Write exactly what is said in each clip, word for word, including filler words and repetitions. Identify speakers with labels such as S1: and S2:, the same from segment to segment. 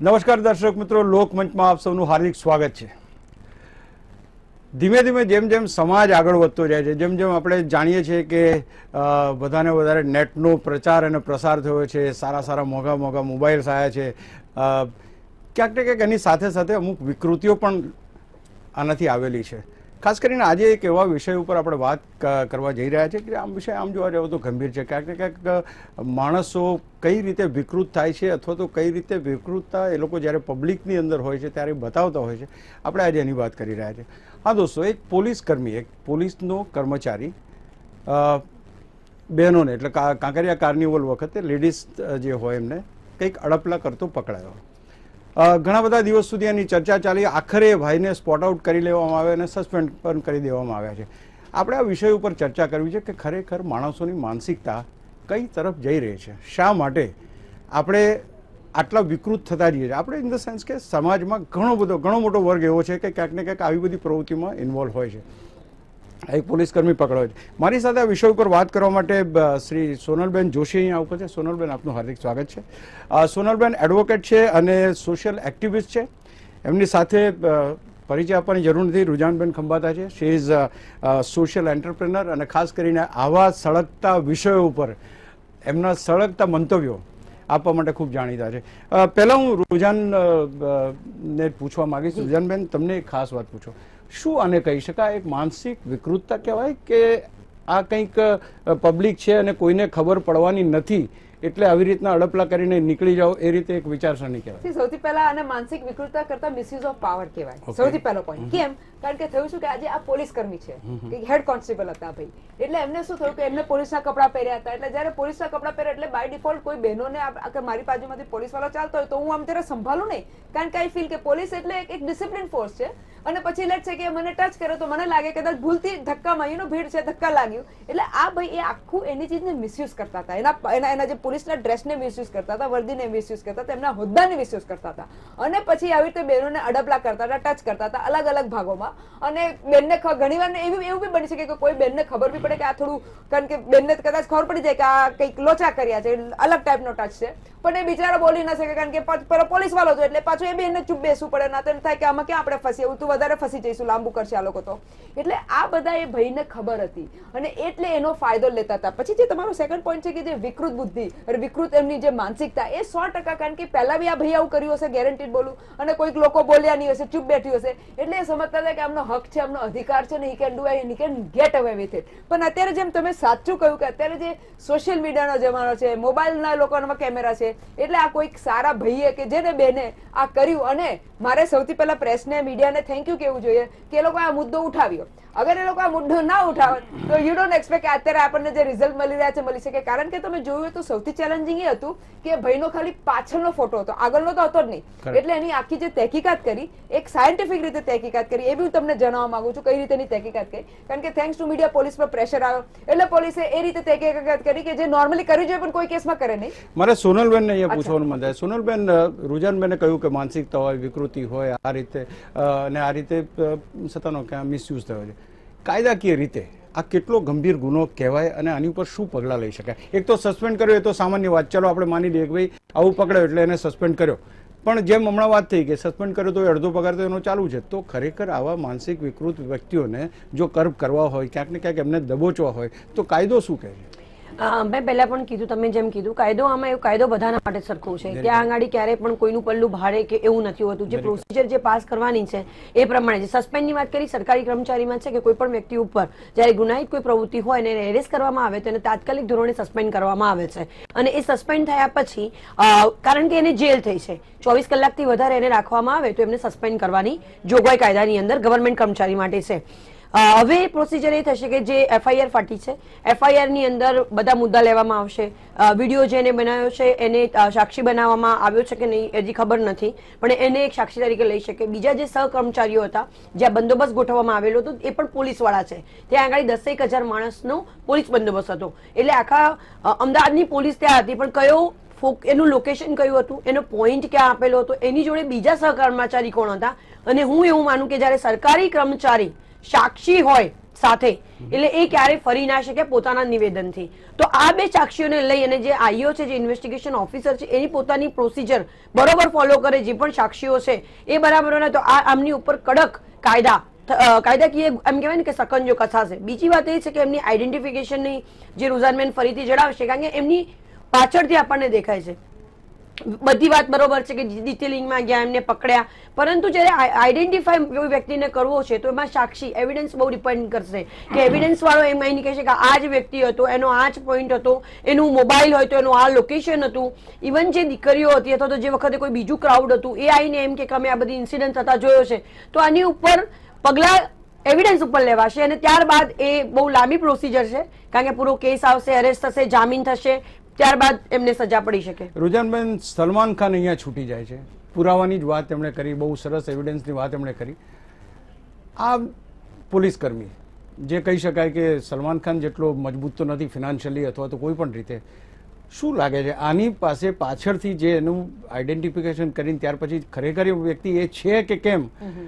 S1: નમસ્કાર દર્શક મિત્રો, લોકમંચમાં આપ સૌનું હાર્દિક સ્વાગત છે। ધીમે ધીમે જેમ જેમ સમાજ આગળ વધતો જાય છે, જેમ જેમ આપણે જાણીએ છીએ કે વધારે વધારે નેટનો પ્રચાર અને પ્રસાર થયો છે, સારા સારા મોંઘા મોંઘા મોબાઈલ્સ આવ્યા છે, ક્યાંક ને ક્યાંક એની સાથે સાથે અમુક વિકૃતિઓ પણ આનાથી આવેલી છે। ખાસ કરીને આજે એક એવા વિષય ઉપર આપણે વાત કરવા જઈ રહ્યા છીએ કે આમ વિષય આમ જોવા જાવ તો ગંભીર છે। ક્યાંક ને ક્યાંક માણસો કઈ રીતે વિકૃત થાય છે અથવા તો કઈ રીતે વિકૃતતા એ લોકો જ્યારે પબ્લિકની અંદર હોય છે ત્યારે બતાવતા હોય છે, આપણે આજે એની વાત કરી રહ્યા છીએ। હા દોસ્તો, એક પોલીસ કર્મી, એક પોલીસનો કર્મચારી બહેનોને એટલે કાંકરિયા કાર્નિવલ વખતે લેડીઝ જે હોય એમને કંઈક અડપલા કરતો પકડાયો। ઘણા બધા દિવસ સુધી એની ચર્ચા ચાલી, આખરે ભાઈને સ્પોટ આઉટ કરી લેવામાં આવે અને સસ્પેન્ડ પણ કરી દેવામાં આવ્યા છે। આપણે આ વિષય ઉપર ચર્ચા કરવી છે કે ખરેખર માણસોની માનસિકતા કઈ તરફ જઈ રહી છે, શા માટે આપણે આટલા વિકૃત થતા જઈએ છીએ। આપણે ઇન ધ સેન્સ કે સમાજમાં ઘણો બધો ઘણો મોટો વર્ગ એવો છે કે ક્યાંક ને ક્યાંક આવી બધી પ્રવૃત્તિમાં ઇન્વોલ્વ હોય છે। એક પોલીસકર્મી પકડાયો છે। મારી સાથે આ વિષય ઉપર વાત કરવા માટે શ્રી સોનલબેન જોશી અહીંયા આવું છે। સોનલબેન, આપનું હાર્દિક સ્વાગત છે। સોનલબેન એડવોકેટ છે અને સોશિયલ એક્ટિવિસ્ટ છે। એમની સાથે પરિચય આપવાની જરૂર નથી, રુજાનબેન ખંભાતા છે। શી ઇઝ સોશિયલ એન્ટરપ્રેનર અને ખાસ કરીને આવા સળગતા વિષયો ઉપર એમના સળગતા મંતવ્યો આપવા માટે ખૂબ જાણીતા છે। પહેલાં હું રૂજાન ને પૂછવા માગીશ। રૂજાનબેન, તમને એક ખાસ વાત પૂછો, શું આને કહી શકાય? એક માનસિક વિકૃતતા કહેવાય કે આ કંઈક પબ્લિક છે અને કોઈને ખબર પડવાની નથી એટલે આવી રીતના અડપલા કરીને નીકળી જાઓ, એ રીતે એક વિચારસરણી કહેવાય?
S2: સૌથી પહેલા આને માનસિક વિકૃતતા કરતા મિસયુઝ ઓફ પાવર કહેવાય, સૌથી પહેલો પોઈન્ટ। કેમ? કારણ કે થયું શું કે આજે આ પોલીસ કર્મી છે, હેડ કોન્સ્ટેબલ હતા ભાઈ, એટલે એમને શું થયું કે એમને પોલીસના કપડા પહેર્યા હતા, એટલે જયારે પોલીસના કપડા પહેર્યા એટલે બાય ડિફોલ્ટ કોઈ બહેનોને મારી બાજુમાંથી પોલીસ વાળો ચાલતો હોય તો હું આમ ત્યારે સંભાળું નહીં, કારણ કે આઈ ફીલ કે પોલીસ એટલે એક ડિસિપ્લિન ફોર્સ છે અને પછી લેટ છે કે મને ટચ કર્યો તો મને લાગે કદાચ ભૂલથી ધક્કામાં યુ નો ભીડ છે, ધક્કા લાગ્યું, એટલે આ ભાઈ એ આખું એની ચીજને મિસયુઝ કરતા હતા, એના એના એના જે પોલીસના ડ્રેસને મિસયુઝ કરતા હતા, વર્દીને મિસયુઝ કરતા હતા, એમના હોદ્દાને મિસયુઝ કરતા હતા અને પછી આવી રીતે બહેનોને અડપલા કરતા હતા, ટચ કરતા હતા અલગ અલગ ભાગોમાં। અને બેનને ઘણી વાર એવું એવું બી બની શકે કે કોઈ બેનને ખબર બી પડે કે આ થોડું, કારણ કે બેનને કદાચ ખબર પડી જાય કે આ કંઈક લોચા કર્યા છે, અલગ ટાઈપનો ટચ છે, પણ એ બિચારો બોલી ના શકે કારણ કે પોલીસ વાળો છે, એટલે પાછું એ બેનને ચૂપ બેસવું પડે, ના તો એમ થાય કે આમાં ક્યાં આપણે ફસી, એવું તું વધારે ફસી જઈશું, લાંબુ કરશે આ લોકો તો। એટલે આ બધા એ ભાઈને ખબર હતી અને એટલે એનો ફાયદો લેતા હતા। પછી જે તમારો સેકન્ડ પોઈન્ટ છે કે જે વિકૃત બુદ્ધિ, વિકૃત એમની જે માનસિકતા, એ સો ટકા, કારણ કે પહેલા બી આ ભાઈ આવું કર્યું હશે, ગેરંટીડ બોલું, અને કોઈક લોકો બોલ્યા નહીં હશે, ચૂપ બેઠી હશે, એટલે એ સમજતા હતા કે આમનો હક છે, આમનો અધિકાર છે, he can do he can get away with it. પણ અત્યારે જેમ તમે સાચું કહ્યું કે અત્યારે જે સોશિયલ મીડિયાનો જમાનો છે, મોબાઈલના લોકોના કેમેરા છે, એટલે આ કોઈક સારા ભાઈએ કે જેને બેને આ કર્યું, અને મારે સૌથી પહેલા પ્રેસને મીડિયાને થેન્ક યુ કહેવું જોઈએ કે એ લોકો આ મુદ્દો ઉઠાવ્યો। અગર એ લોકો આ મુદ્દો ના ઉઠાવે તો યુ ડોન્ટ એક્સપેક્ટ કે અત્યારે આપણને જે રિઝલ્ટ મળી રહ્યા છે મળી શકે, કારણ કે તમે જોયું તો સૌથી ચેલેન્જિંગ એ હતું કે ભાઈનો ખાલી પાછળનો ફોટો હતો, આગળનો તો હતો જ નહીં, એટલે એની આખી જે તહેકીકાત કરી, એક સાયન્ટિફિક રીતે તહેકીકાત કરી, એ બી હું તમને જણાવવા માંગુ છું કઈ રીતેની તહેકીકાત કરી, કારણ કે થેન્ક્સ ટુ મીડિયા પોલીસ પર પ્રેશર આવ્યો એટલે પોલીસે એ રીતે તહેકીકાત કરી કે જે નોર્મલી કરવી જોઈએ પણ કોઈ કેસમાં કરે નહીં।
S1: મારે સોનલબેન ને અહીંયા પૂછવાનું મન થાય। સોનલબેન, રૂજાનબેને કહ્યું કે માનસિકતા હોય, વિકૃતિ હોય, આ રીતે અને આ રીતે સત્તાનો ક્યાં મિસયુઝ થયો છે, કાયદાકીય રીતે આ કેટલો ગંભીર ગુનો કહેવાય અને આની ઉપર શું પગલાં લઈ શકાય? એક તો સસ્પેન્ડ કર્યો એ તો સામાન્ય વાત, ચલો આપણે માની લઈએ કે ભાઈ આવું પકડાયો એટલે એને સસ્પેન્ડ કર્યો, પણ જેમ હમણાં વાત થઈ કે સસ્પેન્ડ કર્યો તો અડધો પગાર તો એનો ચાલુ છે, તો ખરેખર આવા માનસિક વિકૃત વ્યક્તિઓને જો કર્બ કરવા હોય, ક્યાંક ને ક્યાંક એમને દબોચવા હોય તો કાયદો શું કહે છે?
S3: મેં પહેલા પણ કીધું, તમે જેમ કીધું, કાયદો આમાં એવું કાયદો બધાના માટે સરખો છે, ત્યાં આગળ ક્યારેય પણ કોઈનું પલ્લું ભાડે કે એવું નથી હોતું। જે પ્રોસિજર જે પાસ કરવાની છે એ પ્રમાણે, જે સસ્પેન્ડની વાત કરી સરકારી કર્મચારીમાં છે કે કોઈ પણ વ્યક્તિ ઉપર જ્યારે ગુનાહિત કોઈ પ્રવૃત્તિ હોય અને એને એરેસ્ટ કરવામાં આવે તો એને તાત્કાલિક ધોરણે સસ્પેન્ડ કરવામાં આવે છે, અને એ સસ્પેન્ડ થયા પછી કારણ કે એને જેલ થઈ છે, ચોવીસ કલાકથી વધારે એને રાખવામાં આવે તો એમને સસ્પેન્ડ કરવાની જોગવાઈ કાયદાની અંદર ગવર્મેન્ટ કર્મચારી માટે છે। હવે પ્રોસિજર એ થશે કે જે એફઆઈઆર ફાટી છે, એફઆઈઆર ની અંદર બધા મુદ્દા લેવામાં આવશે, વિડીયો જેને બનાવ્યો છે એને સાક્ષી બનાવવામાં આવ્યો છે કે નહીં હજી ખબર નથી, પણ એને એક સાક્ષી તરીકે લઈ શકે। બીજા જે સહકર્મચારીઓ હતા જ્યાં બંદોબસ્ત ગોઠવવામાં આવેલો હતો એ પણ પોલીસ વાળા છે, ત્યાં આગળ દસેક હજાર માણસનો પોલીસ બંદોબસ્ત હતો, એટલે આખા અમદાવાદની પોલીસ ત્યાં હતી, પણ કયો એનું લોકેશન કયું હતું, એનો પોઈન્ટ ક્યાં આપેલો હતો, એની જોડે બીજા સહકર્મચારી કોણ હતા, અને હું એવું માનું કે જયારે સરકારી કર્મચારી સાક્ષી હોય સાથે, એટલે એ ક્યારે ફરી ના શકે પોતાના નિવેદનથી. તો આ બે સાક્ષીઓને લઈ અને જે આઈઓ છે, જે ઇન્વેસ્ટિગેશન ઓફિસર છે, એની પોતાની પ્રોસિજર બરોબર ફોલો કરે, જે પણ સાક્ષીઓ છે એ બરાબર હોય તો આ આમની ઉપર કડક કાયદા કાયદાકીય એમ કહેવાય ને કે સકંજો કસાશે. બીજી વાત એ છે કે એમની આઈડેન્ટિફિકેશનની જે રુઝાનબેન ફરીથી જણાવશે, કારણ કે એમની પાછળથી આપણને દેખાય છે. બધી વાત બરોબર છે કે ડિટેલિંગમાં ગયા, એમને પકડ્યા, પરંતુ જયારે આઈડેન્ટિફાઈ કોઈ વ્યક્તિને કરવો છે તો એમાં સાક્ષી એવિડન્સ બહુ ડિપેન્ડ કરશે કે એવિડન્સ વાળો એમ અહીં કહેશે કે આ જ વ્યક્તિ હતો, એનો આ જ પોઈન્ટ હતો, એનું મોબાઈલ હોય તો એનું આ લોકેશન હતું. ઇવન જે દીકરીઓ હતી અથવા તો જે વખતે કોઈ બીજું ક્રાઉડ હતું એ આવીને એમ કે અમે આ બધી ઇન્સિડન્ટ થતા જોયો છે, તો આની ઉપર પગલા એવિડન્સ ઉપર લેવાશે અને ત્યારબાદ એ બહુ લાંબી પ્રોસિજર છે, કારણ કે પૂરો કેસ આવશે, અરેસ્ટ થશે, જામીન થશે, ત્યારબાદ એમને સજા પડી શકે.
S1: રુજાનબેન, સલમાન ખાન અહીંયા છૂટી જાય છે, પુરાવાની જ વાત એમણે કરી, બહુ સરસ એવિડન્સની વાત એમણે કરી. આ પોલીસ કર્મી જે કહી શકાય કે સલમાન ખાન જેટલો મજબૂત તો નથી ફિનાન્શિયલી અથવા તો કોઈ પણ રીતે, શું લાગે છે આની પાસે પાછળથી જે એનું આઈડેન્ટિફિકેશન કરીને ત્યાર પછી ખરેખર એ વ્યક્તિ એ છે કે કેમ,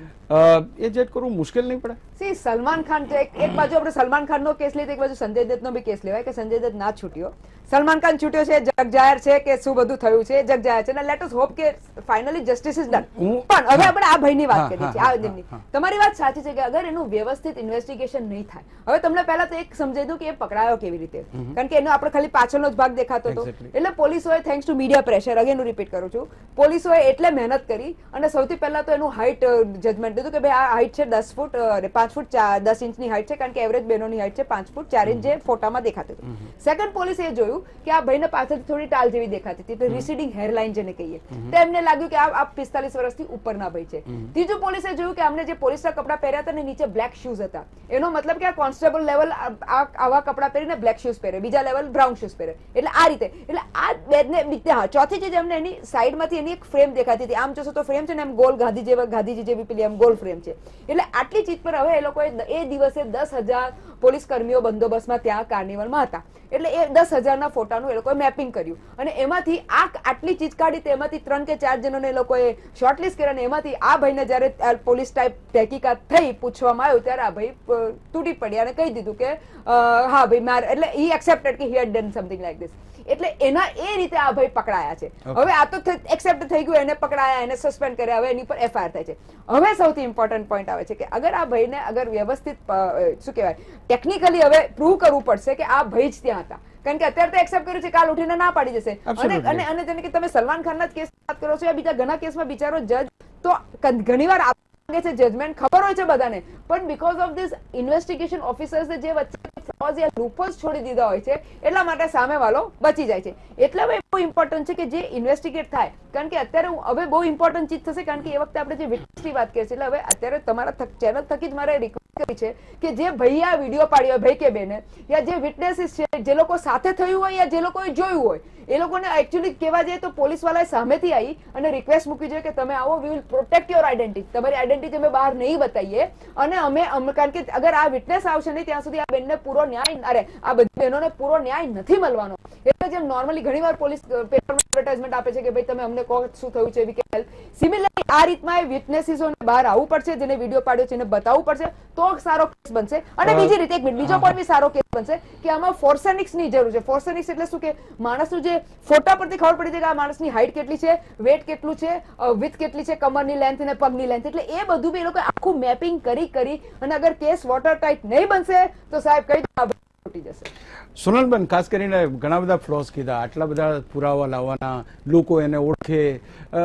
S1: એ જજ કરવું મુશ્કેલ નહીં પડે?
S2: સી સલમાન ખાન એક બાજુ આપણે સલમાન ખાન નો કેસ લઈએ, એક બાજુ સંજય દત્ત નો બી કેસ લેવાય કે સંજય દત્ત ના છૂટ્યો, સલમાન ખાન છૂટ્યો છે, જગ જાહેર છે કે શું બધું થયું છે, જગ જાહેર છે, અને લેટ અસ હોપ કે ફાઇનલી જસ્ટિસ ઇઝ ડન. પણ હવે આપણે આ ભાઈની વાત કરીએ છીએ, આ દિનની. તમારી વાત સાચી છે કે અગર એનું વ્યવસ્થિત ઇન્વેસ્ટિગેશન નહીં થાય, હવે તમને પહેલા તો એક સમજાઈ દઉં કે એ પકડાયો કેવી રીતે, કારણ કે એનો આપણે ખાલી પાછળનો જ ભાગ દેખાતો હતો. એટલે પોલીસોએ thanks to media pressure, again હું રિપીટ કરું છું, પોલીસોએ એટલે મહેનત કરી અને સૌથી પહેલા તો એનું હાઈટ જજમેન્ટ દીધું કે ભાઈ આ હાઈટ છે દસ ફૂટ પાંચ ફૂટ દસ ઇંચની હાઈટ છે, કારણ કે એવરેજ બહેનોની હાઈટ છે પાંચ ફૂટ ચાર ઇંચ જે ફોટામાં દેખાતું હતું. સેકન્ડ પોલીસે એ જોયું કે આ ભાઈને પાછળથી થોડી ટાલ જેવી દેખાતી હતી, તો રિસીડિંગ હેરલાઇન જેને કહીએ, તો એમને લાગ્યું કે આ પિસ્તાલીસ વર્ષથી ઉપરના ભાઈ છે. ત્રીજું પોલીસે જોયું કે આમને જે પોલીસના કપડા પહેર્યા હતા ને નીચે બ્લેક શૂઝ હતા, એનો મતલબ કે આ કોન્સ્ટેબલ લેવલ આવા કપડા પહેરીને બ્લેક શૂઝ પહેરે, બીજા લેવલ બ્રાઉન શૂઝ પહેરે, એટલે આ રીતે. એટલે આ બેને હા ચોથી ચીજ એમને એની સાઈડમાંથી એની એક ફ્રેમ દેખાતી હતી, આમ જોશો તો ફ્રેમ છે ને એમ ગોલ ગાંધી જેવા ગાંધીજી જેવી પેલી એમ ગોલ ફ્રેમ છે. એટલે આટલી ચીજ પર હવે એ લોકોએ એ દિવસે દસ હજાર પોલીસ કર્મીઓ બંદોબસ્તમાં ત્યાં કાર્નિવલમાં હતા, એટલે એ દસ હજારના ફોટાનું એ લોકોએ મેપિંગ કર્યું અને એમાંથી આ આટલી ચીજ કાઢી, તેમાંથી ત્રણ કે ચાર જણોને એ લોકોએ શોર્ટલિસ્ટ કર્યા અને એમાંથી આ ભાઈને જયારે પોલીસ ટાઈપ તહેકીકાત થઈ, પૂછવામાં આવ્યું ત્યારે આ ભાઈ તૂટી પડ્યા અને કહી દીધું કે હા ભાઈ મારે, એટલે હી એક્સેપ્ટેડ કે he had done something like this. એટલે એના એ રીતે આ ભાઈ પકડાયા છે. હવે આ તો એક્સેપ્ટ થઈ ગયું, એને પકડાયા, એને સસ્પેન્ડ કર્યા, હવે એની પર એફઆઈઆર થાય છે. હવે સૌથી ઇમ્પોર્ટન્ટ પોઈન્ટ આવે છે કે અગર આ ભાઈને અગર વ્યવસ્થિત શું કહેવાય ટેકનિકલી હવે પ્રૂવ કરવું પડશે કે આ ભાઈ જ ત્યાં હતા, કારણ કે અત્યારે તો એક્સેપ્ટ કર્યું છે, કાલ ઉઠીને ના પાડી જશે. અને અને અને જેને કે તમે સલમાન ખાનના જ કેસ વાત કરો છો, બીજા ઘણા કેસમાં બિચારો જજ તો ઘણીવાર આપે છે જજમેન્ટ, ખબર હોય છે બધાને, પણ because of this investigation officers જે વચ્ચે ફ્લોઝ યા લૂપહોલ્સ છોડી દીધા હોય છે, એટલા માટે સામેવાળો બચી જાય છે. એટલે હવે બહુ ઇમ્પોર્ટન્ટ છે કે જે ઇન્વેસ્ટિગેટ થાય, કારણ કે અત્યારે હવે બહુ ઇમ્પોર્ટન્ટ ચીજ થશે, કારણ કે એ વખતે આપણે જે વિટનેસની વાત કરીએ છીએ, એટલે હવે અત્યારે તમારા ચેનલ થકી જ મારે રિક્વેસ્ટ કરી છે કે જે ભાઈ આ વિડીયો પાડ્યો ભાઈ કે બેને, યા જે વિટનેસીસ છે, જે લોકો સાથે થયું હોય યા જે લોકોએ જોયું હોય, એ લોકોને એકચ્યુઅલી કહેવા જઈએ તો પોલીસ વાળાએ સામેથી આવી અને રિક્વેસ્ટ મૂકી જોઈએ કે તમે આવો, we will protect your identity, તમારી આઈડેન્ટિટી અમે બહાર નહીં બતાવીએ અને અમે, કારણ કે અગર આ વિટનેસ આવશે નહીં ત્યાં સુધી આ બેનને પૂરો ન્યાય, અરે આ બધી બહેનોને પૂરો ન્યાય નથી મળવાનો. એટલે જેમ નોર્મલી ઘણીવાર પોલીસ પેપરમાં એડવર્ટાઇઝમેન્ટ આપે છે કે ભાઈ તમે અમને કહો શું થયું છે, વી કેન હેલ્પ, સિમિલરલી આ રીતમાં વિટનેસીસોને બહાર આવવું પડશે, જેને વિડીયો પાડ્યો છે એને બતાવવું પડશે, તો સારો કેસ બનશે. અને બીજી રીતે એક બીજો પોઈન્ટ બી સારો કેસ બનશે કે આમાં ફોર્સેનિક્સની જરૂર છે. ફોર્સેનિક્સ એટલે શું કે માણસનું જે ફોટા પરથી ખબર પડી જાય કે આ માણસની હાઈટ કેટલી છે, વેટ કેટલું છે, વિથ કેટલી છે, કમરની લેન્થ અને પગની લેન્થ, એટલે એ બધું બી એ લોકો આખું મેપિંગ કરી કરી અને અગર કેસ વોટર ટાઈટ નહીં બનશે તો સાહેબ કઈ તૂટી જશે.
S1: સોનલબેન, ખાસ કરીને ઘણા બધા ફ્લોસ કીધા, આટલા બધા પુરાવા લાવવાના, લોકો એને ઓળખે,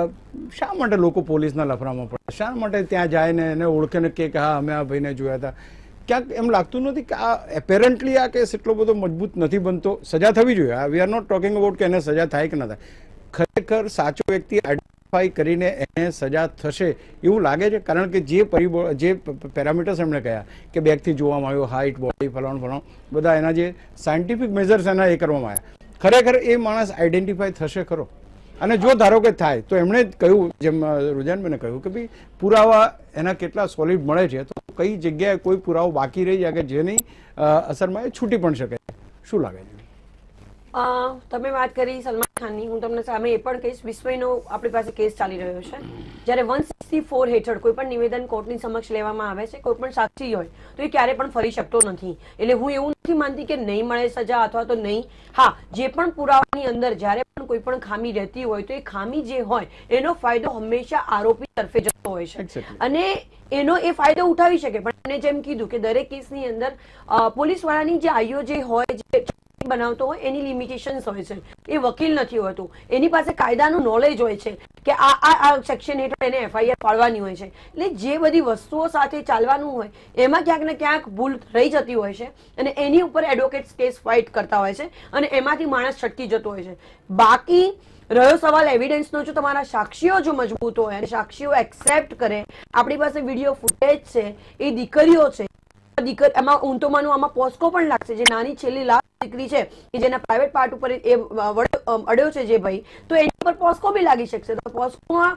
S1: શા માટે લોકો પોલીસના લફરામાં પડે, શા માટે ત્યાં જાય ને એને ઓળખે ને કે હા અમે આ ભાઈને જોયા હતા? ક્યાંક એમ લાગતું નથી કે આ એપેરન્ટલી આ કેસ એટલો બધો મજબૂત નથી બનતો? સજા થવી જોઈએ, we are not talking about કે એને સજા થાય કે ન થાય, ખરેખર સાચો વ્યક્તિ આઈડેન્ટિફાઈ કરીને એને સજા થશે એવું લાગે છે? કારણ કે જે પરિબળ, જે પેરામીટર્સ એમણે કહ્યા કે બેગથી જોવામાં આવ્યો, હાઈટ, બોડી, ફલાણું ફલાણું, બધા એના જે સાયન્ટિફિક મેજર્સ એના એ કરવામાં આવ્યા, ખરેખર એ માણસ આઈડેન્ટિફાઈ થશે ખરો? અને જો ધારો કે થાય તો એમણે જ કહ્યું, જેમ રુજાનબેને કહ્યું કે ભાઈ પુરાવા એના કેટલા સોલિડ મળે છે, તો કઈ જગ્યાએ કોઈ પુરાવો બાકી રહી જાય કે જેની અસરમાં એ છૂટી પણ શકે, શું લાગે છે?
S3: અ, તમે વાત કરી સલમાન ખાનની, હું તમને સામે એ પણ કહીશ, વિશ્વનો આપણી પાસે કેસ ચાલી રહ્યો છે. જ્યારે વન સિક્સટી ફોર હેઠળ કોઈ પણ નિવેદન કોર્ટની સમક્ષ લેવામાં આવે છે, કોઈ પણ સાક્ષી હોય તો એ ક્યારે પણ ફરી શકતો નથી. એટલે હું એવું નથી માનતી કે નહીં મળે સજા અથવા તો નહીં. હા, જે પણ પુરાવાની અંદર જ્યારે પણ કોઈ પણ ખામી રહેતી હોય તો એ ખામી જે હોય એનો ફાયદો હંમેશા આરોપી તરફે જતો હોય છે અને એનો એ ફાયદો ઉઠાવી શકે. પણ એને જેમ કીધું કે દરેક કેસની અંદર પોલીસ વાળાની જે આઈઓ જે હોય, જે બનાવતો હોય એની લિમિટેશન્સ હોય છે. એ વકીલ નથી હોતું, એની પાસે કાયદાનું નોલેજ હોય છે કે આ આ સેક્શન હેઠળ એને એફઆઈઆર પાડવાની હોય છે. એટલે જે બધી વસ્તુઓ સાથે ચાલવાનું હોય એમાં ક્યાંક ને ક્યાંક ભૂલ રહી જતી હોય છે અને એની ઉપર એડવોકેટ્સ કેસ ફાઇટ કરતા હોય છે અને એમાંથી માણસ છટકી જતો હોય છે. બાકી રહ્યો સવાલ એવિડન્સનો, જો તમારા સાક્ષીઓ જો મજબૂત હોય અને સાક્ષીઓ એક્સેપ્ટ કરે, આપણી પાસે વિડીયો ફૂટેજ છે, એ દીકરીઓ છે, દીકરી એમાં હું તો માનું આમાં પોસ્કો પણ લાગશે. જે નાની છેલ્લી લાખ દીકરી છે કે જેના પ્રાઇવેટ પાર્ટ ઉપર એ અડ્યો છે જે ભાઈ, તો એની પર પોસ્કો બી લાગી શકશે. તો પોસ્કોમાં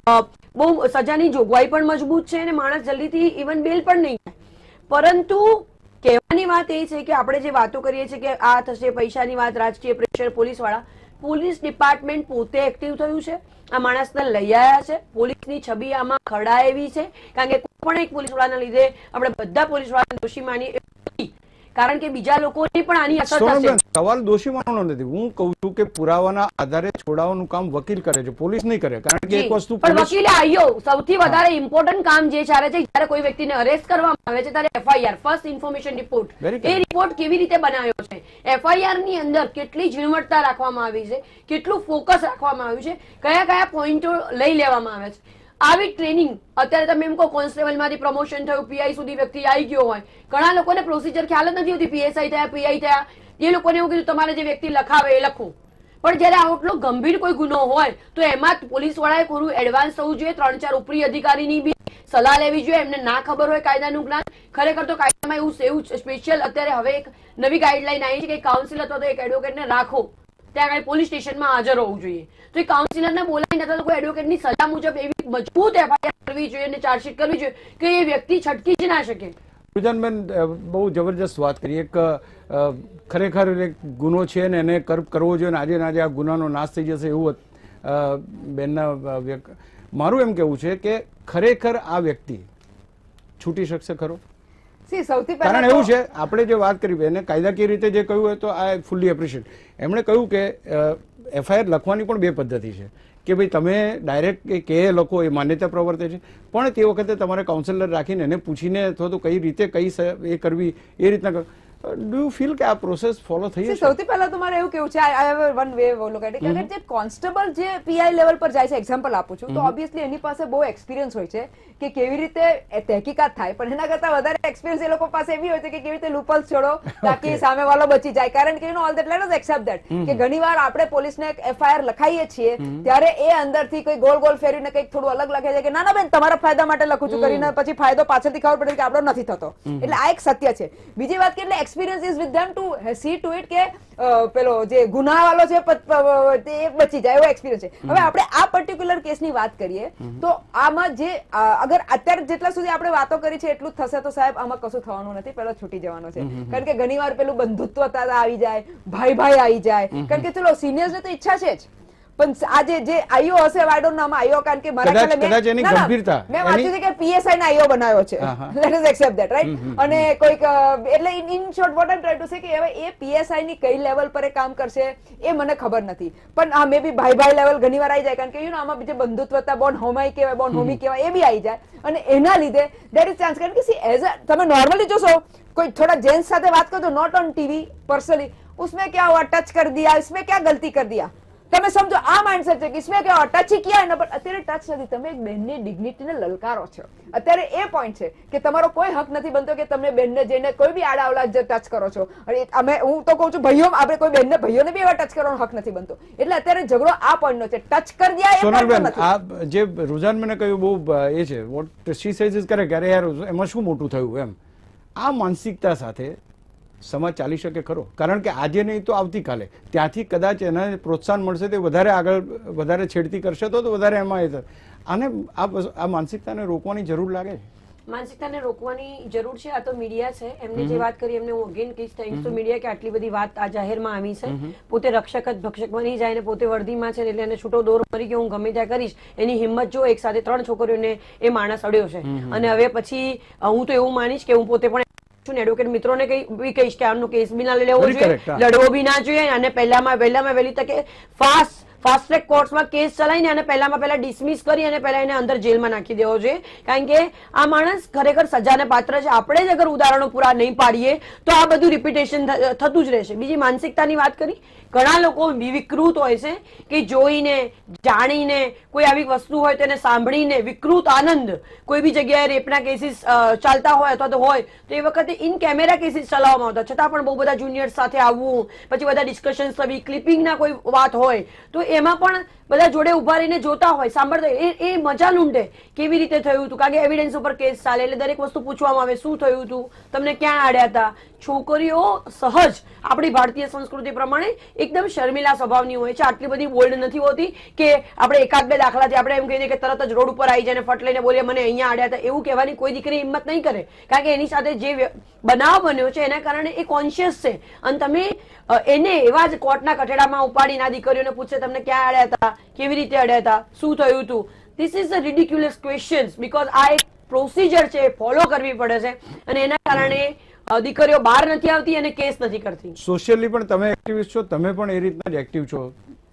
S3: બહુ સજાની જોગવાઈ પણ મજબૂત છે અને માણસ જલ્દીથી ઇવન બેલ પણ નહીં થાય. પરંતુ કહેવાની વાત એ છે કે આપણે જે વાતો કરીએ છીએ કે આ થશે, પૈસાની વાત, રાજકીય પ્રેશર, પોલીસ વાળા, પોલીસ ડિપાર્ટમેન્ટ પોતે એક્ટિવ થયું છે. આ માણસને લઈ આવ્યા છે. પોલીસની છબી આમાં ખરડાયેવી છે. કારણ કે કોઈ પણ એક પોલીસ વાળાના લીધે આપણે બધા પોલીસ વાળાને દોષી માનીએ, કારણ કે બીજા લોકોને પણ આની અસર થશે.
S1: સવાલ દોષી માનવાનો નથી. હું કહું છું કે પુરાવાના આધારે છોડાવવાનું કામ વકીલ કરે છે, પોલીસ નહીં કરે. કારણ કે એક વસ્તુ
S3: પણ વકીલે આઈઓ સૌથી વધારે ઇમ્પોર્ટન્ટ કામ જે ચાલે છે, જ્યારે કોઈ વ્યક્તિને અરેસ્ટ કરવામાં આવે છે ત્યારે એફઆઈઆર, ફર્સ્ટ ઇન્ફોર્મેશન રિપોર્ટ, એ રિપોર્ટ કેવી રીતે બનાવ્યો છે, એફઆઈઆર ની અંદર કેટલી ઝીણવટતા રાખવામાં આવી છે, કેટલું ફોકસ રાખવામાં આવ્યું છે, કયા કયા પોઈન્ટો લઈ લેવામાં આવે છે. આવી ટ્રેનિંગ અત્યારે તમે એમ કહો કોન્સ્ટેબલ માંથી પ્રમોશન થયું, પીઆઈ સુધી વ્યક્તિ આવી ગયો હોય, ઘણા લોકોને પ્રોસિજર ખ્યાલ જ નથી હોતી. પીએસઆઈ થયા, પીઆઈ થયા, એ લોકોને એવું કીધું તમારે જે વ્યક્તિ લખાવે એ લખવું. પણ જયારે આટલો ગંભીર કોઈ ગુનો હોય તો એમાં પોલીસ વાળાએ થોડું એડવાન્સ થવું જોઈએ. ત્રણ ચાર ઉપરી અધિકારીની બી સલાહ લેવી જોઈએ. એમને ના ખબર હોય કાયદાનું જ્ઞાન, ખરેખર તો કાયદામાં એવું એવું સ્પેશિયલ અત્યારે હવે એક નવી ગાઈડલાઈન આવી છે કે કાઉન્સિલ અથવા તો એક એડવોકેટને રાખો, ત્યાં આગળ પોલીસ સ્ટેશનમાં હાજર હોવું જોઈએ. તો એ કાઉન્સિલરને બોલાવીને અથવા તો કોઈ એડવોકેટની સલાહ મુજબ એવી મજબૂત એફઆઈઆર કરવી જોઈએ અને ચાર્જશીટ કરવી જોઈએ કે એ વ્યક્તિ છટકી જ ના શકે.
S1: રૂજાનબેન, બહુ જબરજસ્ત વાત કરી. એક ખરેખર એક ગુનો છે ને એને કરવો જોઈએ ને આજે ને આજે આ ગુનાનો નાશ થઈ જશે એવું બેનના. મારું એમ કેવું છે કે ખરેખર આ વ્યક્તિ છૂટી શકશે ખરો?
S2: સૌથી
S1: કારણ એવું છે, આપણે જે વાત કરી એને કાયદાકીય રીતે જે કહ્યું હોય તો આઈ ફુલ્લી એપ્રિશિએટ. એમણે કહ્યું કે એફઆઈઆર લખવાની પણ બે પદ્ધતિ છે કે ભાઈ તમે ડાયરેક્ટ કે લખો એ માન્યતા પ્રવર્તે છે, પણ તે વખતે તમારે કાઉન્સિલર રાખીને એને પૂછીને અથવા તો કઈ રીતે કઈ એ કરવી એ રીતના. ડુ યુ ફીલ કે આ પ્રોસેસ ફોલો થઈ છે?
S2: સૌથી પહેલા તો મારે એવું કેવું છે, I have one way follow કરી કે જે કોન્સ્ટેબલ જે પીઆઈ લેવલ પર જાય છે, એક્ઝામ્પલ આપું છું, તો ઓબ્વિયસલી એની પાસે બહુ એક્સપિરિયન્સ હોય છે કે કેવી રીતે તહેકીકાત થાય. પણ એના કરતા વધારે એક્સપિરિયન્સ એ લોકો પાસે એવી હોય છે કે કેવી રીતે લૂપહોલ્સ છોડો તાકી સામેવાળો બચી જાય. કારણ કે you know all that, let us accept that કે ઘણીવાર આપણે પોલીસને એક એફઆઈઆર લખાઈએ છીએ ત્યારે એ અંદરથી કોઈ ગોળ ગોળ ફેરવીને કંઈક થોડું અલગ લખે છે કે ના ના બેન તમારા ફાયદા માટે લખું છું કરીને પછી ફાયદો પાછળથી ખબર પડે કે આપણો નથી થતો. એટલે આ એક સત્ય છે. બીજી વાત કે એટલે experience is with them to see to it કે પેલો જે ગુનાવાળો છે તે બચી જાય એવો એક્સપિરિયન્સ છે. હવે આપણે આ પર્ટિક્યુલર કેસની વાત કરીએ તો આમાં જે અગર અત્યારે જેટલા સુધી આપણે વાતો કરી છે એટલું જ થશે તો સાહેબ આમાં કશું થવાનું નથી, પેલો છૂટી જવાનો છે. કારણ કે ઘણી વાર પેલું બંધુત્વ આવી જાય, ભાઈ ભાઈ આવી જાય. કારણ કે ચલો સિનિયર્સ ને તો ઈચ્છા છે જ, પણ આજે જે આઈઓ હશે આઈ ડોન્ટ નો આમાં આઈઓ, કારણ કે મારા ખ્યાલે
S1: કદાચ એની ગંભીરતા
S2: મેં વાંચ્યું છે કે પીએસઆઈ ના આઈઓ બનાવ્યો છે. Let us accept that, right? અને કોઈક એટલે in short what I try to say કે હવે એ પીએસઆઈ ની કઈ લેવલ પર એ કામ કરશે એ મને ખબર નથી. પણ હા મે બી ભાઈ ભાઈ લેવલ ઘણી વાર આવી જાય, કારણ કે યુ નો આમાં જે બંધુત્વતા, બોન્ડ હોમાઈ કહેવાય, બોન્ડ હોમી કહેવાય, એ બી આવી જાય. અને એના લીધે દેટ ઇઝ ચાન્સ. કારણ કે સી એઝ અ તમે નોર્મલી જોશો કોઈ થોડા જેન્ટ્સ સાથે વાત કરો તો નોટ ઓન ટીવી पर्सनली उसमें क्या हुआ, टच कर दिया, इसमें क्या गलती कर दिया, તમે સમજો આ માઇન્ડસેટ છે કે इसमें क्या हुआ, टच ही किया है ना. પણ અત્યારે ટચ નથી, તમે એક બેનની ડિગ્નિટીને લલકારો છો. અત્યારે એ પોઈન્ટ છે કે તમારો કોઈ હક નથી બનતો કે તમને બેનને જઈને કોઈ બી આડા અવળા ટચ કરો છો. અને અમે હું તો કહું છું ભાઈઓ, આપણે કોઈ બેનને ભાઈઓને બી એવા ટચ કરવાનો હક નથી બનતો. એટલે અત્યારે ઝઘડો આ પોઈન્ટનો છે, ટચ કરી દિયા એ પોઈન્ટ નથી.
S1: આ જે રૂઝાન મને કહ્યું બહુ એ છે, what she says is correct. અરે યાર એમાં શું મોટું થયું એમ, આ માનસિકતા સાથે સમાજ ચાલી શકે ખરો? કારણ કે આજે નહીં તો આવતીકાલે ત્યાંથી કદાચ એને પ્રોત્સાહન મળશે, તે વધારે આગળ વધારે છેડતી કરશે તો વધારે એમાં એ આને આ માનસિકતાને રોકવાની જરૂર લાગે છે.
S3: માનસિકતાને રોકવાની જરૂર છે. આ તો મીડિયા છે, એમને જે વાત કરી એમને હું અગેન કહીશ થેન્ક્સ ટુ મીડિયા કે આટલી બધી વાત આ જાહેરમાં આવી છે. પોતે રક્ષક જ ભક્ષકમાં નહીં જાય ને પોતે વર્દીમાં છે એટલે એને છૂટો દોર મરી ગયો હું ગમે ત્યાં કરીશ એની હિંમત જો એક સાથે ત્રણ છોકરીઓને એ માણસ અડ્યો છે. અને હવે પછી હું તો એવું માનીશ કે હું પોતે પણ એડવોકેટ મિત્રોને કઈ બી કહીશ કે આમનો કેસ બી ના લેવો જોઈએ, લડવો બી ના જોઈએ અને પહેલામાં વહેલામાં વહેલી તકે ફાસ્ટ ફાસ્ટ ટ્રેક કોર્ટ્સમાં કેસ ચલાવીને અને પહેલામાં પહેલા ડિસમિસ કરી અને પહેલા એને અંદર જેલમાં નાખી દેવો જોઈએ. કારણ કે આ માણસ ખરેખર સજાને પાત્ર છે. આપણે જ અગર ઉદાહરણો પૂરા નહીં પાડીએ તો આ બધું રિપીટેશન થતું જ રહેશે. બીજી માનસિકતાની વાત કરી, ઘણા લોકો વિકૃત હોય છે કે જોઈને જાણીને કોઈ આવી વસ્તુ હોય તો એને સાંભળીને વિકૃત આનંદ, કોઈ બી જગ્યાએ રેપના કેસીસ ચાલતા હોય અથવા તો હોય તો એ વખતે ઇન કેમેરા કેસીસ ચલાવવામાં આવતા છતાં પણ બહુ બધા જુનિયર્સ સાથે આવવું, પછી બધા ડિસ્કશન્સ થવી, ક્લિપિંગના કોઈ વાત હોય તો એમાં પણ બધા જોડે ઉભા રહીને જોતા હોય, સાંભળતા એ એ મજા લૂંટે કેવી રીતે થયું હતું. કારણ કે એવિડન્સ ઉપર કેસ ચાલે એટલે દરેક વસ્તુ પૂછવામાં આવે, શું થયું હતું, તમને ક્યાં આડ્યા હતા. છોકરીઓ સહજ આપણી ભારતીય સંસ્કૃતિ પ્રમાણે એકદમ શર્મિલા સ્વભાવની હોય છે, આટલી બધી બોલ્ડ નથી હોતી કે આપણે એકાદ બે દાખલાથી આપણે એમ કહીએ કે તરત જ રોડ ઉપર આવી જાય ફટ લઈને બોલીએ મને અહીંયા આડ્યા હતા. એવું કહેવાની કોઈ દીકરી હિંમત નહીં કરે કારણ કે એની સાથે જે બનાવ બન્યો છે એના કારણે એ કોન્શિયસ છે અને તમે એને એવા જ કોર્ટના કઠેડામાં ઉપાડીને આ દીકરીઓને પૂછશે તમને ક્યાં આડ્યા હતા, કેવી રીતે આડ્યા હતા, શું થયું હતું. This is a ridiculous questions because આ એક પ્રોસિજર છે, ફોલો કરવી પડે છે અને એના કારણે દીકરીઓ બહાર નથી આવતી અને કેસ નથી કરતી.
S1: સોશિયલી પણ તમે એક્ટિવિસ્ટ છો, તમે પણ એ રીતના જ એક્ટિવ છો.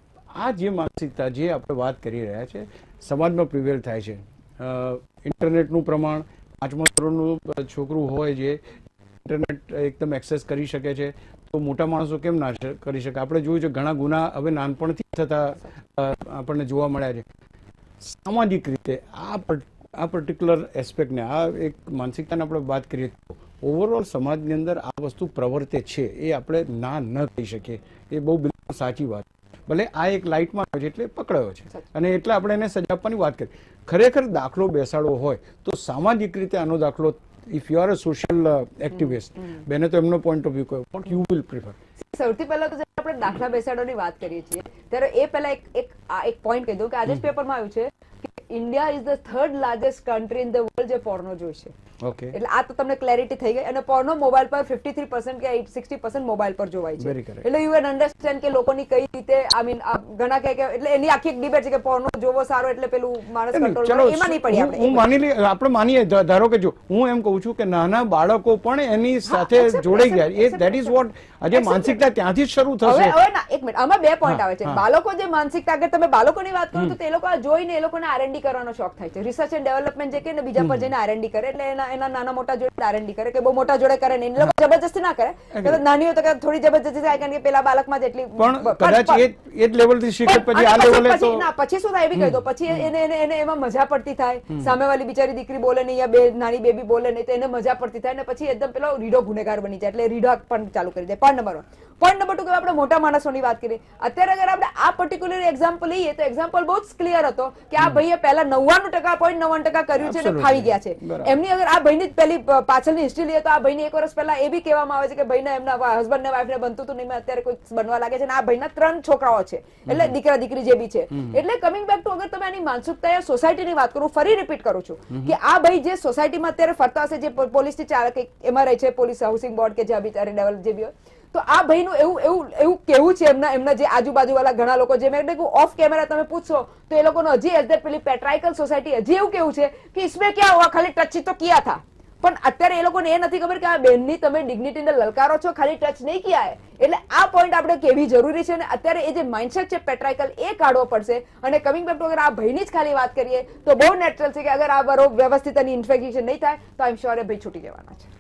S1: આ જે માનસિકતા જે આપણે વાત કરી રહ્યા છે સમાજમાં પ્રિવેલ થાય છે. ઇન્ટરનેટનું પ્રમાણ, પાંચમા ધોરણનું છોકરું હોય જે ઇન્ટરનેટ એકદમ એક્સેસ કરી શકે છે તો મોટા માણસો કેમ ના કરી શકે. આપણે જોયું છે ઘણા ગુના હવે નાનપણથી થતા આપણને જોવા મળ્યા છે. સામાજિક રીતે આ આ પર્ટિક્યુલર એસ્પેક્ટને, આ એક માનસિકતાને આપણે વાત કરીએ તો ઓવરઓલ સમાજની અંદર આ વસ્તુ પ્રવર્તે છે એ આપણે ના ન કહી શકીએ. એ બહુ બિલકુલ સાચી વાત. ભલે આ એક લાઇટમાં આવે છે એટલે પકડાયો છે અને એટલે આપણે એને સજા આપવાની વાત કરી. ખરેખર દાખલો બેસાડવો હોય તો સામાજિક રીતે આનો દાખલો, if you are a social activist, બેને તો એમનો પોઈન્ટ ઓફ વ્યૂ કહ્યો, વોટ યુ વિલ પ્રિફર?
S2: સૌથી પહેલા તો આપણે દાખલા બેસાડવાની વાત કરીએ છીએ ત્યારે એ પહેલા એક એક આ એક પોઈન્ટ કહી દઉં કે આજે જ પેપરમાં આવ્યું છે કે India is the third largest country in the world જે પોર્નો જોઈ છે.
S1: ઓકે,
S2: એટલે આ તો તમને ક્લેરિટી થઈ ગઈ. અને પોર્નો મોબાઈલ પર ફિફ્ટી થ્રી પર્સન્ટ કે સિક્સટી પર્સન્ટ મોબાઈલ પર જોવાય છે. એટલે યુ કેન અન્ડરસ્ટેન્ડ કે લોકોની કઈ રીતે આઈ મીન ઘણા કહે કે એટલે એની આખી એક ડિબેટ છે કે પોર્નો જોવો સારો એટલે પેલું માણસ કંટ્રોલ કરે, એમાં નહીં પડી આપણે.
S1: હું માની લે આપણે માનીએ, ધારો કે જો હું એમ કહું છું કે નાના બાળકો પણ એની સાથે જોડાઈ ગયા, એ ધેટ ઇઝ વોટ આજે માનસિકતા ત્યાંથી જ શરૂ થશે.
S2: હવે હવે ના એક મિનિટ, આમાં બે પોઈન્ટ આવે છે. બાળકો જે માનસિકતા, અગર તમે બાળકોની વાત કરો તો તે લોકો આ જોઈને એ લોકોને આરએનડી કરવાનો શોખ થાય છે. રિસર્ચ એન્ડ ડેવલપમેન્ટ જે કે ને બીજા પર જઈને આરએનડી કરે એટલે એના એના નાના મોટા જોડે આરએનડી કરે કે બહુ મોટા જોડે કરે ને, એ લોકો જબરજસ્તી ના કરે. નાની હોય તો થોડી જબરજસ્તી થાય કારણ કે પેલા બાળકમાં જેટલી
S1: પણ કદાચ એ એ જ લેવલથી શીખે પછી આ લેવલે તો
S2: ના પછી શું થાય એ બી કહી દો. પછી એને એને એને એમાં મજા પડતી થાય, સામેવાળી બિચારી દીકરી બોલે નહીં યા બે નાની બેબી બોલે નહીં તો એને મજા પડતી થાય ને પછી એકદમ પેલો રીઢો ગુનેગાર બની જાય એટલે રીઢો પણ ચાલુ કરી દે. Point number one. Point number two કે આપણે મોટા માણસોની વાત કરીએ. અત્યારે અગર આપણે આ પર્ટિક્યુલર એક્ઝામ્પલ લઈએ તો એક્ઝામ્પલ બહુ જ ક્લિયર હતો કે આ ભાઈએ પહેલા નવ્વાણું ટકા પોઈન્ટ નવ્વાણું ટકા કર્યું છે અને ફાવી ગયા છે. એમની અગર આ ભાઈની જ પહેલી પાછળની હિસ્ટ્રી લઈએ તો આ ભાઈને એક વર્ષ પહેલા એ બી કહેવામાં આવે છે કે ભાઈને એમના હસબન્ડ ને વાઈફ ને બનતું હતું નહીં, અત્યારે કોઈ બનવા લાગે છે અને આ ભાઈના ત્રણ છોકરાઓ છે એટલે દીકરા દીકરી જે બી છે. એટલે કમિંગ બેક ટુ અગર તમે આની માનસિકતા યા સોસાયટીની વાત કરું, ફરી રિપીટ કરું છું કે આ ભાઈ જે સોસાયટીમાં અત્યારે ફરતા હશે, જે પોલીસથી ચાલે એમાં રહે છે, પોલીસ હાઉસિંગ બોર્ડ કે જ્યાં બિચારે ડેવલપ જે બી હોય, તો આ ભાઈનું એવું એવું એવું કેવું છે એમના એમના જે આજુબાજુ વાળા ઘણા લોકો જે મેં ઓફ કેમેરા તમે પૂછશો તો એ લોકોનો હજી એઝ ધેટ પેલી પેટ્રાઇકલ સોસાયટી હજી એવું કેવું છે કે इसमें क्या हुआ, ખાલી ટચ તો કિયા થા. પણ અત્યારે એ લોકોને એ નથી ખબર કે આ બેનની તમે ડિગ્નિટીને લલકારો છો, ખાલી ટચ નહીં કિયા હે. એટલે આ પોઈન્ટ આપણે કેવી જરૂરી છે અને અત્યારે એ જે માઇન્ડસેટ છે પેટ્રાઇકલ એ કાઢવો પડશે. અને કમિંગ બેક ટુ અગર આ ભાઈની જ ખાલી વાત કરીએ તો બહુ નેચરલ છે કે અગર આ બરો વ્યવસ્થિત એની ઇન્ફેક્શન નહીં થાય તો આઈ એમ શ્યોર એ ભાઈ છૂટી જવાના છે.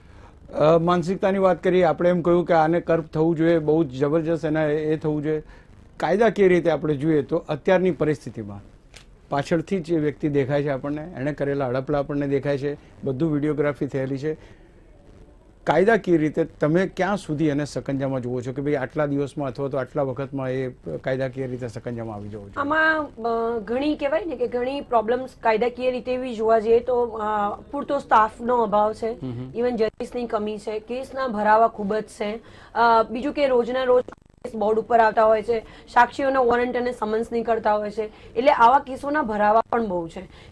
S1: માનસિકતાની વાત કરીએ, આપણે એમ કહ્યું કે આને કર્બ થવું જોઈએ, બહુ જ જબરજસ્ત એના એ થવું જોઈએ. કાયદાકીય રીતે આપણે જોઈએ તો અત્યારની પરિસ્થિતિમાં પાછળથી જ એ વ્યક્તિ દેખાય છે આપણને, એણે કરેલા હડપલા આપણને દેખાય છે, બધું વિડીયોગ્રાફી થયેલી છે. કાયદાકીય રીતે તમે ક્યાં સુધી એને સકંજામાં જુઓ છો કે ભાઈ આટલા દિવસમાં અથવા તો આટલા વખતમાં એ કાયદાકીય રીતે સકંજામાં આવી જવું જોઈએ?
S3: આમાં ઘણી કહેવાય ને કે ઘણી પ્રોબ્લેમ્સ કાયદાકીય રીતે એવી જોવા જઈએ તો પૂરતો સ્ટાફનો અભાવ છે, ઇવન જજીસની કમી છે, કેસના ભરાવા ખૂબ જ છે. બીજું કે રોજના રોજ બોર્ડ ઉપર આવતા હોય છે, સાક્ષીઓનો વોરંટ અને સમન્સ નહીં કરતા હોય છે, એટલે આવા કેસોના ભરાવા પણ બહુ છે. એટલે એવું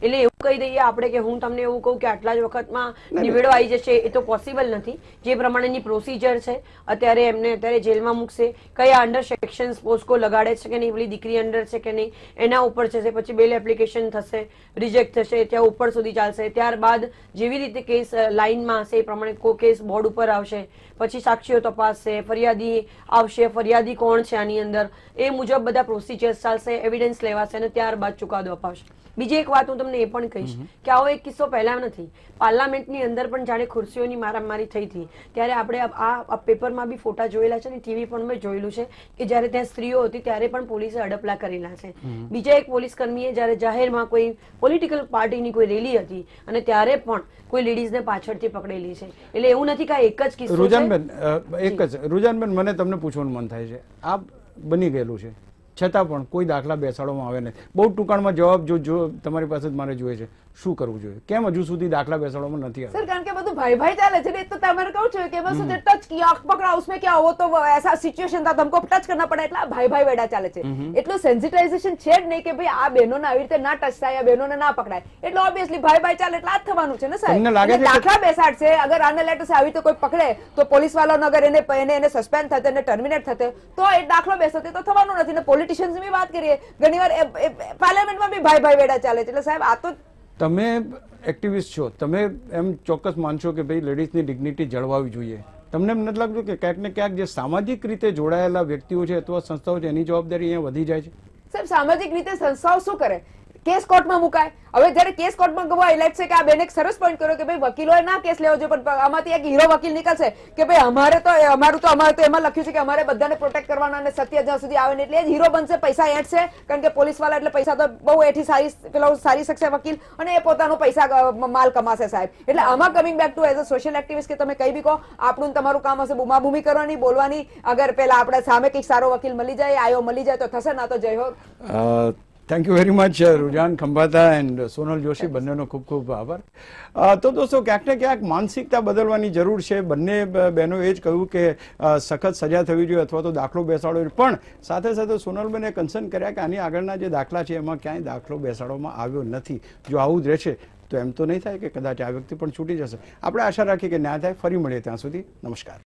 S3: કહી દઈએ આપણે કે હું તમને એવું કહું કે આટલા જ વખતમાં નિવેડો આવી જશે, એ તો પોસિબલ નથી. જે પ્રમાણેની પ્રોસિજર છે અત્યારે એમને અત્યારે જેલમાં મૂકશે, કયા અંડર સેક્શન્સ પોસ્કો લગાડે છે કે નહીં, પેલી દીકરી અંડર છે કે નહીં, એના ઉપર છે. પછી બેલ એપ્લિકેશન થશે, રિજેક્ટ થશે, ત્યાં ઉપર સુધી ચાલશે. ત્યારબાદ જેવી રીતે કેસ લાઇનમાં હશે એ પ્રમાણે કો કેસ બોર્ડ ઉપર આવશે. પછી સાક્ષીઓ તપાસશે, ફરિયાદી આવશે, ફરિયાદી કોણ છે આની અંદર, એ મુજબ બધા પ્રોસિજર્સ ચાલશે, એવિડન્સ લેવાશે અને ત્યારબાદ ચુકાદો અપાવશે. બીજી એક વાત હું તમને એ પણ કહીશ કે આવો એક કિસ્સો પહેલા નથી, પાર્લામેન્ટની અંદર પણ જાણે ખુરશીઓની મારામારી થઈ હતી ત્યારે આપણે આ પેપરમાં બી ફોટા જોયેલા છે ને ટીવી પણ મેં જોયેલું છે કે જ્યારે ત્યાં સ્ત્રીઓ હતી ત્યારે પણ પોલીસે અડપલા કરેલા છે. બીજા એક પોલીસ કર્મીએ જ્યારે જાહેરમાં કોઈ પોલિટિકલ પાર્ટીની કોઈ રેલી હતી અને ત્યારે પણ કોઈ લેડીઝને પાછળથી પકડેલી છે. એટલે એવું નથી કે એક જ કિસ્સો છે.
S1: રૂજાનબેન એક જ રૂજાનબેન મને તમને પૂછવાનું મન થાય છે, આ બની ગયેલું છે છતાં પણ કોઈ દાખલા બેસાડવામાં આવે નહીં. બહુ ટૂંકાણમાં જવાબ જો જો તમારી પાસે જ મારે જોઈએ છે, શું કરવું જોઈએ? કેમ હજુ સુધી દાખલા બેસાડવામાં નથી આવ્યા?
S2: सर कारण के બધું ભાઈ ભાઈ ચાલે છે એટલે તો તમારે કહું છું કે બસ જે ટચ किया आंख पकड़ा उसमें क्या हो तो ऐसा सिचुएशन था हमको टच करना पड़ा એટલે ભાઈ ભાઈ વેડા ચાલે છે. એટલું સેન્સિટાઇઝેશન છે જ નહીં કે ભાઈ આ બહેનોને આવી રીતે ના ટચ થાય, આ બહેનોને ના પકડાય. એટલે ઓબ્વિયસલી ભાઈ ભાઈ ચાલે એટલે આ જ થવાનું છે ને સાહેબ. દાખલા બેસાડશે, અગર આને લેટર આવી રીતે કોઈ પકડે તો પોલીસ વાળાનો અગર એને એને એને સસ્પેન્ડ થતે એને ટર્મિનેટ થતે તો એ દાખલો બેસતે તો થવાનું નથી. ને પોલિટિશિયન્સ ની વાત કરીએ ઘણીવાર પાર્લામેન્ટમાં બી ભાઈ ભાઈ વેડા ચાલે છે. એટલે સાહેબ આ તો
S1: તમે એક્ટિવિસ્ટ છો, તમે એમ ચોક્કસ માનશો કે ભાઈ લેડીઝની ડિગ્નિટી જળવાવી જોઈએ. તમને એમ નથી લાગતું કે ક્યાંક ને ક્યાંક જે સામાજિક રીતે જોડાયેલા વ્યક્તિઓ છે અથવા સંસ્થાઓ છે એની જવાબદારી અહીંયા વધી જાય છે?
S2: સાહેબ સામાજિક રીતે સંસ્થાઓ શું કરે? કેસ કોર્ટમાં મુકાય. હવે જયારે કેસ કોર્ટમાં ગવાય લાઈક છે કે આ બેન એક સરસ પોઈન્ટ કર્યો કે ભાઈ વકીલોએ ના કેસ લેવો જોઈએ, પણ આમાંથી એક હીરો વકીલ નીકળશે કે ભાઈ અમારે તો અમારું તો અમારે તો એમાં લખ્યું છે કે અમારે બધાને પ્રોટેક્ટ કરવાના અને સત્ય જ્યાં સુધી આવે ને એટલે જ હીરો બનશે, પૈસા એંઠશે. કારણ કે પોલીસ વાળા એટલે પૈસા તો બહુ એઠી સારી પેલો સારી શકશે વકીલ અને એ પોતાનો પૈસા માલ કમાશે સાહેબ. એટલે આમાં coming back to as a social activist કે તમે કઈ બી કહો, આપણું તમારું કામ હશે બૂમાબૂમી કરવાની, બોલવાની. અગર પેલા આપણે સામે કંઈક સારો વકીલ મળી જાય, આયો મળી જાય તો થશે, ના તો જય હો.
S1: Thank you very much Rujan Khambhata and Sonal Joshi, બંનેનો ખૂબ ખૂબ આભાર. તો દોસ્તો ક્યાંક ને ક્યાંક માનસિકતા બદલવાની જરૂર છે. બંને બહેનો એ જ કહ્યું કે સખત સજા થવી જોઈએ અથવા તો દાખલો બેસાડવો જોઈએ, પણ સાથે સાથે સોનલબેને કન્સર્ન કર્યા કે આની આગળના જે દાખલા છે એમાં ક્યાંય દાખલો બેસાડવામાં આવ્યો નથી. જો આવું જ રહેશે તો એમ તો નહીં થાય કે કદાચ આ વ્યક્તિ પણ છૂટી જશે. આપણે આશા રાખીએ કે ન્યાય થાય. ફરી મળીએ, ત્યાં સુધી નમસ્કાર.